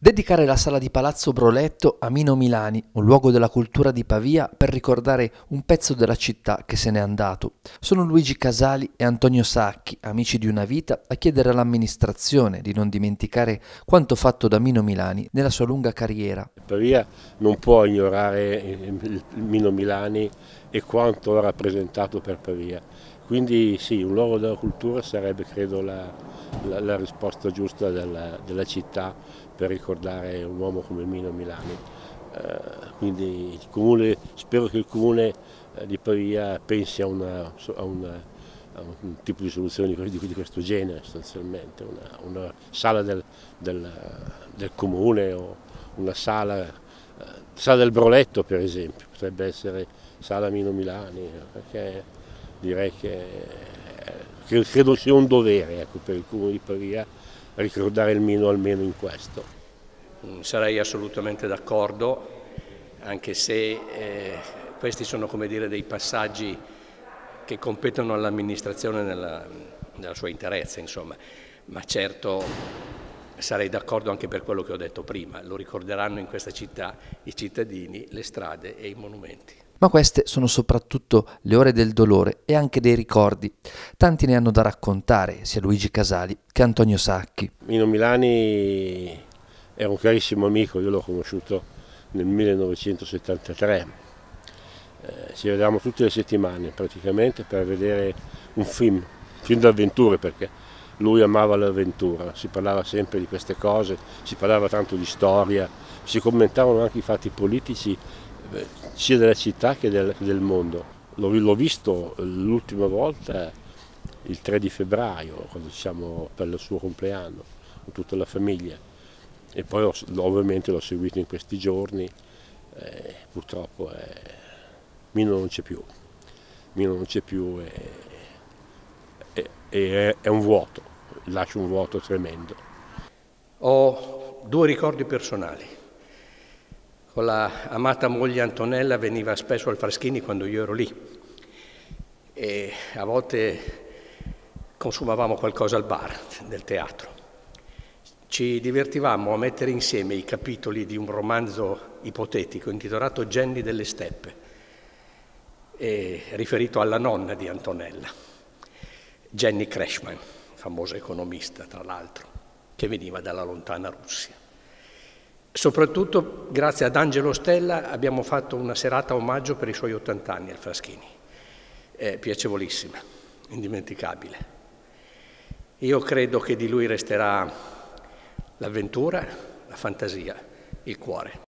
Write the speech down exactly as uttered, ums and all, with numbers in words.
Dedicare la sala di Palazzo Broletto a Mino Milani, un luogo della cultura di Pavia, per ricordare un pezzo della città che se n'è andato. Sono Luigi Casali e Antonio Sacchi, amici di una vita, a chiedere all'amministrazione di non dimenticare quanto fatto da Mino Milani nella sua lunga carriera. Pavia non può ignorare il Mino Milani e quanto ha rappresentato per Pavia. Quindi sì, un luogo della cultura sarebbe, credo, la, la, la risposta giusta della, della città per ricordare un uomo come Mino Milani. Eh, quindi il comune, spero che il comune di Pavia pensi a, una, a, una, a un tipo di soluzione di, di questo genere, sostanzialmente, una, una sala del, del, del comune o una sala, eh, sala del Broletto, per esempio, potrebbe essere sala Mino Milani, perché direi che eh, credo sia un dovere, ecco, per il comune di Pavia ricordare il Mino almeno in questo. Sarei assolutamente d'accordo, anche se eh, questi sono, come dire, dei passaggi che competono all'amministrazione nella, nella sua interezza, insomma, ma certo sarei d'accordo anche per quello che ho detto prima, lo ricorderanno in questa città i cittadini, le strade e i monumenti. Ma queste sono soprattutto le ore del dolore e anche dei ricordi. Tanti ne hanno da raccontare, sia Luigi Casali che Antonio Sacchi. Mino Milani era un carissimo amico, io l'ho conosciuto nel millenovecentosettantatré. Eh, ci vedevamo tutte le settimane praticamente per vedere un film, film d'avventure, perché lui amava l'avventura, si parlava sempre di queste cose, si parlava tanto di storia, si commentavano anche i fatti politici sia della città che del, del mondo. L'ho visto l'ultima volta il tre di febbraio, quando siamo per il suo compleanno, con tutta la famiglia. E poi ovviamente l'ho seguito in questi giorni, eh, purtroppo eh, Mino non c'è più, Mino non c'è più e, e, e è un vuoto, lascia un vuoto tremendo. Ho due ricordi personali. Con la amata moglie Antonella veniva spesso al Fraschini quando io ero lì e a volte consumavamo qualcosa al bar del teatro. Ci divertivamo a mettere insieme i capitoli di un romanzo ipotetico intitolato Jenny delle Steppe, e riferito alla nonna di Antonella, Jenny Kreshman, famosa economista tra l'altro, che veniva dalla lontana Russia. Soprattutto grazie ad Angelo Stella abbiamo fatto una serata omaggio per i suoi ottanta anni al Fraschini. È piacevolissima, indimenticabile. Io credo che di lui resterà l'avventura, la fantasia, il cuore.